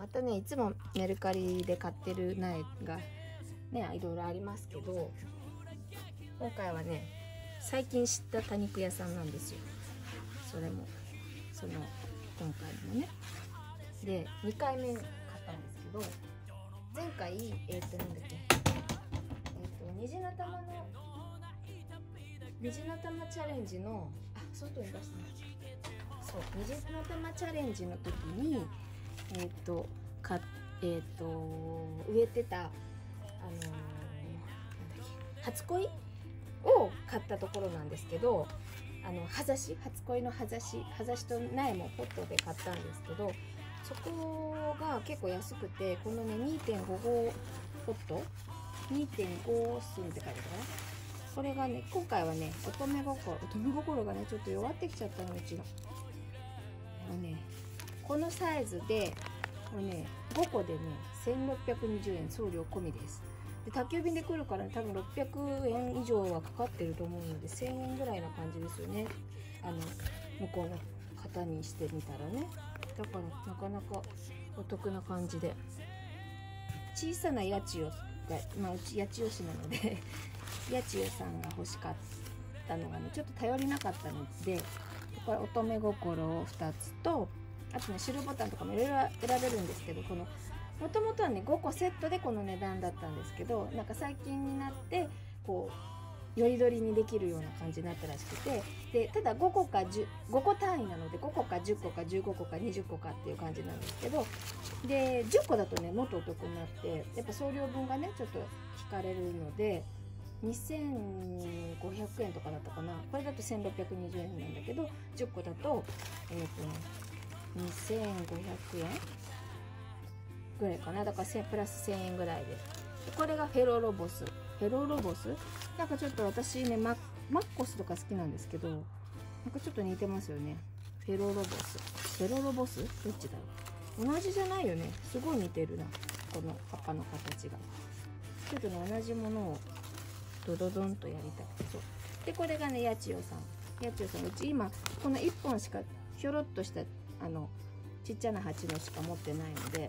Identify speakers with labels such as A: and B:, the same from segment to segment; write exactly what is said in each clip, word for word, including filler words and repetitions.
A: またねいつもメルカリで買ってる苗がねいろいろありますけど、今回はね最近知った多肉屋さんなんですよ。それもその今回もねでにかいめ買ったんですけど、前回えっ、ー、となんだっけえっ、ー、と虹の玉の虹の玉チャレンジのあ外に出してますそう虹の玉チャレンジの時にえっ、ー、とかえっ、ー、と植えてたあのー、なんだっけ初恋を買ったところなんですけど、あの葉ざし初恋の葉ざし葉ざしと苗もポットで買ったんですけど、そこが結構安くて、このね にてんごご ポット にてんご 寸って書いてあるかな。これがね今回はね乙女心乙女心がねちょっと弱ってきちゃったのうちの。もうねこのサイズでこれねごこでねせんろっぴゃくにじゅうえん、送料込みです。で宅急便で来るから、ね、多分ろっぴゃくえん以上はかかってると思うのでせんえんぐらいな感じですよね、あの向こうの方にしてみたらね。だからなかなかお得な感じで、小さな八千代が、まあ、うち八千代市なので八千代さんが欲しかったのがねちょっと頼りなかったので、これ乙女心をふたつと、あとね白ボタンとかもいろいろ選べるんですけど、このもともとはねごこセットでこの値段だったんですけど、なんか最近になってこうよりどりにできるような感じになったらしくて、でただごこかじゅうごこ単位なのでごこかじゅっこかじゅうごこかにじゅっこかっていう感じなんですけど、でじゅっこだとねもっとお得になって、やっぱ送料分がねちょっと引かれるのでにせんごひゃくえんとかだったかな。これだとせんろっぴゃくにじゅうえんなんだけど、じゅっこだとえっ、ー、とねにせんごひゃくえんぐらいかな。だからプラスせんえんぐらいで、これがフェロロボス。フェロロボスなんかちょっと私ね マ, マッコスとか好きなんですけど、なんかちょっと似てますよね。フェロロボスフェロロボスどっちだろう。同じじゃないよね。すごい似てるな、この葉っぱの形が。ちょっとね同じものをドドドンとやりたくて、そうでこれがね八千代さん八千代さんうち今このいっぽんしかひょろっとしたあのちっちゃな鉢のしか持ってないので、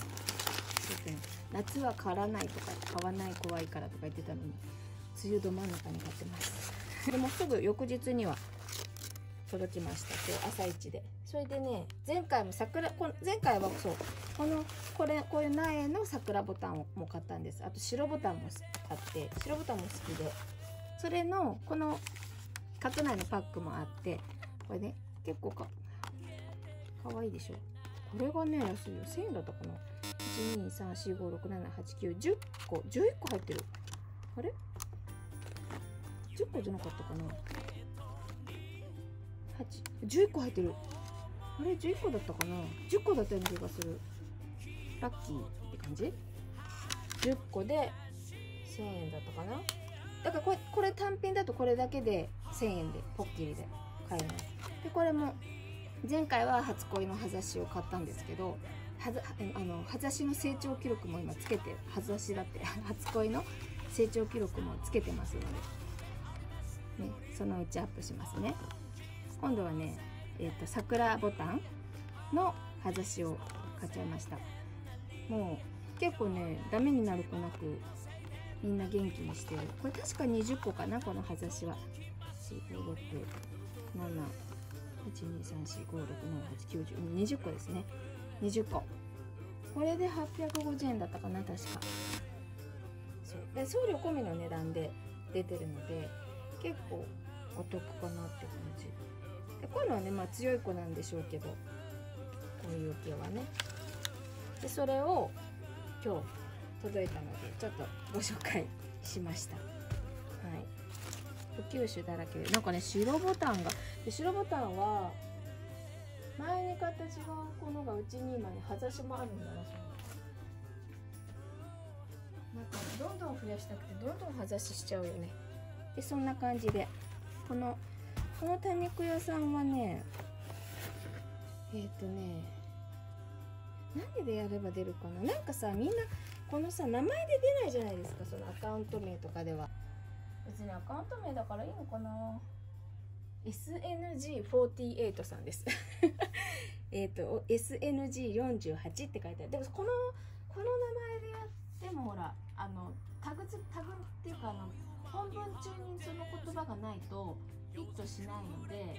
A: 夏は刈らないとか買わない怖いからとか言ってたのに、梅雨ど真ん中に買ってますでもすぐ翌日には届きました、今日朝一で。それでね前回も桜こ前回はそうこのこれこういう苗の桜ボタンをも買ったんです。あと白ボタンも買って、白ボタンも好きで、それのこの角内のパックもあって、これね結構かかわいいでしょ。これがね安いよ、せんえんだったかな。いちにさんしごろくななはちきゅうじゅっこじゅういっこ入ってる。あれじゅっこじゃなかったかな。じゅういっこ入ってる。あれじゅういっこだったかな。じゅっこだったような気がする。ラッキーって感じ。じゅっこでせんえんだったかな。だからこれこれ単品だとこれだけでせんえんでポッキリで買えます。でこれも前回は初恋の葉ざしを買ったんですけど、はざあの葉ざしの成長記録も今つけて、葉ざしだって初恋の成長記録もつけてますので、ね、そのうちアップしますね。今度はね、えーと、桜ボタンの葉ざしを買っちゃいました。もう結構ねダメになる子なくみんな元気にしてる。これ確かにじゅっこかな、この葉ざしは。よん、ご、ろく、なな、はち、に、さん、し、ご、ろく、なな、はち、きゅう、じゅう、にじゅっこですね。にじゅっこ。これではっぴゃくごじゅうえんだったかな、確か。そうで送料込みの値段で出てるので結構お得かなって感じで、こういうのはねまあ強い子なんでしょうけど、こういう系はね。でそれを今日届いたのでちょっとご紹介しました。はい、普及種だらけで、なんかね白ボタンがで白ボタンは前に買った違うものがうちに今ね葉ざしもあるんだな。そうなんかどんどん増やしたくてどんどん葉ざししちゃうよね。でそんな感じでこのこの多肉屋さんはねえっ、ー、とね何でやれば出るかな。なんかさみんなこのさ名前で出ないじゃないですか、そのアカウント名とかでは。別にアカウント名だからいいのかな。エスエヌジーフォーティーエイト さんですえっと エスエヌジーよんじゅうはち って書いてある。でもこのこの名前でやってもほらあのタグつタグっていうかあの本文中にその言葉がないとヒットしないので、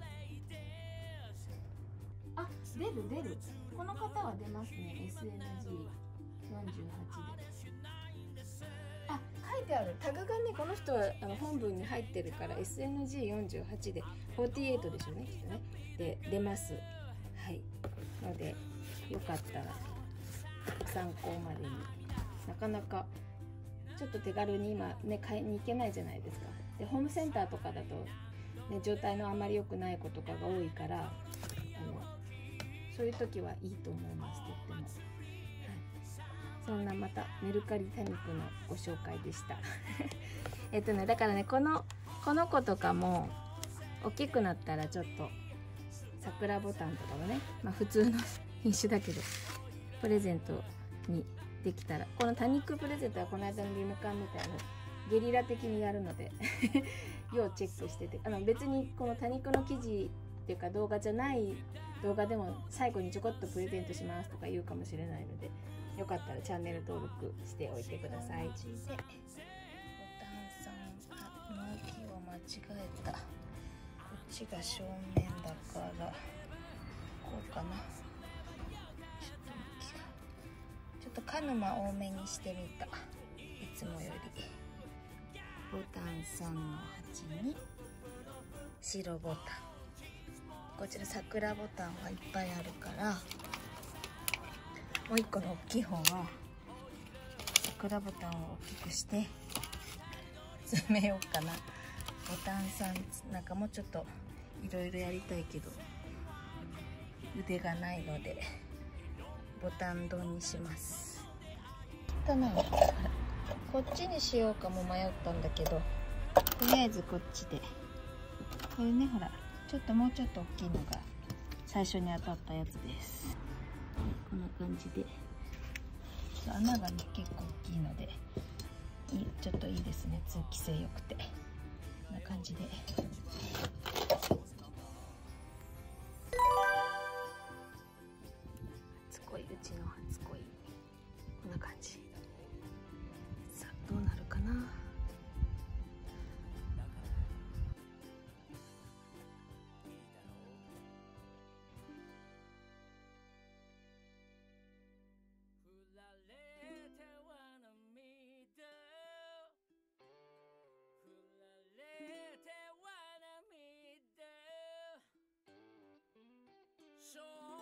A: あ、出る出る、この方は出ますね。 エスエヌジーよんじゅうはち で、あ、書いてあるタグがね、この人はあの本文に入ってるから エスエヌジーよんじゅうはち でよんじゅうはちでしょうね、きっとね。で出ます。はい、のでよかったら参考までに。なかなかちょっと手軽に今ね買いに行けないじゃないですか。でホームセンターとかだと、ね、状態のあまり良くない子とかが多いから、あのそういう時はいいと思います、とっても。はい、そんなまたメルカリ多肉のご紹介でしたえっとねだからねこのこの子とかも大きくなったらちょっと桜ボタンとかもね、まあ普通の品種だけどプレゼントにできたら、この多肉プレゼントはこの間のリムカンみたいなゲリラ的にやるので要チェックしてて、あの別にこの多肉の記事っていうか動画じゃない動画でも最後にちょこっとプレゼントしますとか言うかもしれないので、よかったらチャンネル登録しておいてください。ボタンさん、あ、納期を間違えた。こっちが正面だからこうかな。ちょっと向きがちょっと鹿沼多めにしてみた、いつもより。ボタンさんのはちに白ボタン、こちら桜ボタンはいっぱいあるから、もう一個の大きい方は桜ボタンを大きくして詰めようかな。ボタンさんなんかもうちょっといろいろやりたいけど腕がないのでボタン丼にします。だな、こっちにしようかも迷ったんだけど、とりあえずこっちで。これね、ほらちょっともうちょっと大きいのが最初に当たったやつです。こんな感じで穴がね結構大きいのでいい、ちょっといいですね、通気性良くて。こんな感じで初恋、うちの初恋、こんな感じ。さあどうなるかな。
B: So